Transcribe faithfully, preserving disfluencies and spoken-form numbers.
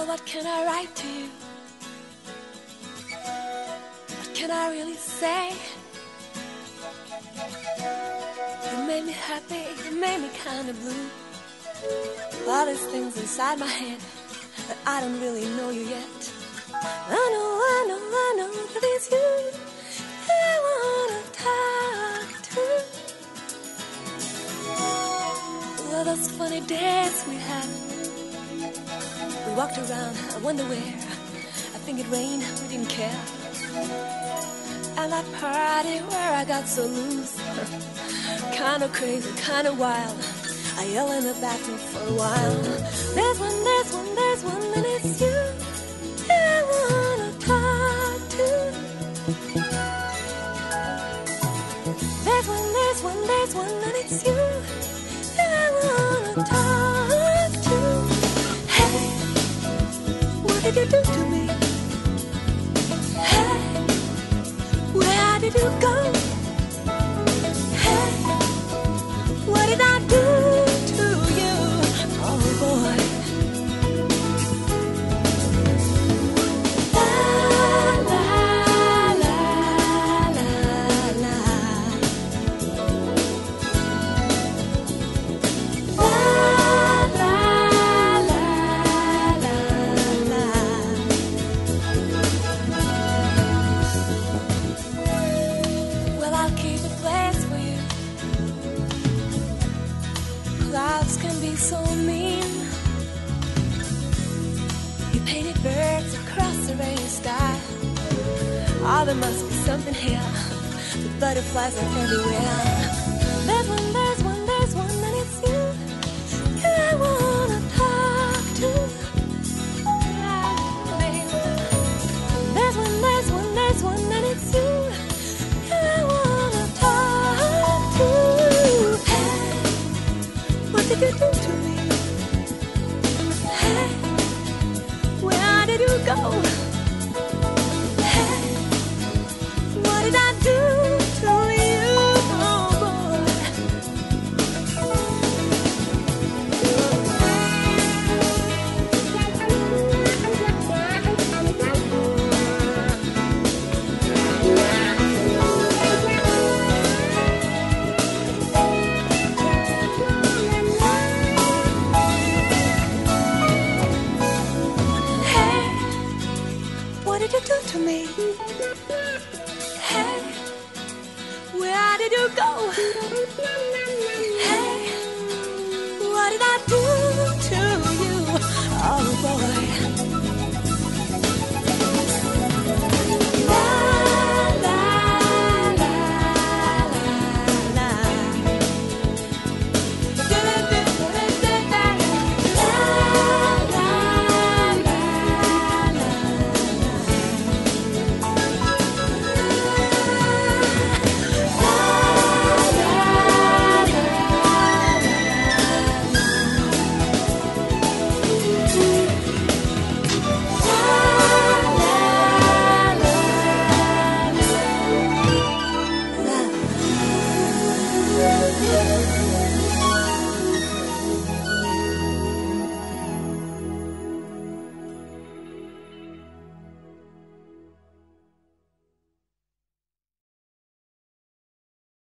what can I write to you? What can I really say? You made me happy, you made me kind of blue. All these things inside my head, but I don't really know you yet. I know, I know, I know that it's you I wanna talk to. Well, those funny days we had, we walked around, I wonder where. I think it rained, we didn't care. And that party where I got so loose, kinda crazy, kinda wild. I yell in the bathroom for a while. There's one, there's one, there's one, and it's you I wanna talk to. There's one, there's one, there's one, and it's you I wanna talk to. Hey, what did you do to me? Hey, where did you go? Hey, what did I do to you? Oh boy. La la la la la. La la la la la. Well, I'll keep a place for you. Clouds can be so mean. You painted birds across the rainy sky. Oh, there must be something here. The butterflies are everywhere. There's one, there's one, there's one, and it's you I wanna talk to. There's one, there's one, there's one, and it's you I wanna talk to. Hey, what did you do to me? Hey, where did you go? Hey, what did I do to you? Oh boy. Hey, what did you do to me? Hey, where did you go? Hey, what did I do